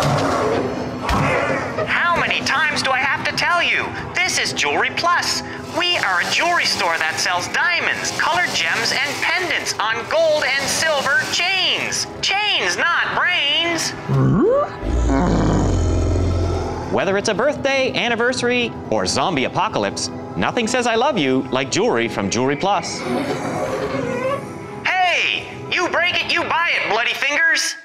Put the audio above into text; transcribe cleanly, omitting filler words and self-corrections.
How many times do I have to tell you? This is Jewelry Plus. We are a jewelry store that sells diamonds, colored gems, and pendants on gold and silver chains. Chains, not brains. Whether it's a birthday, anniversary, or zombie apocalypse, nothing says I love you like jewelry from Jewelry Plus. Hey, you break it, you buy it, bloody fingers.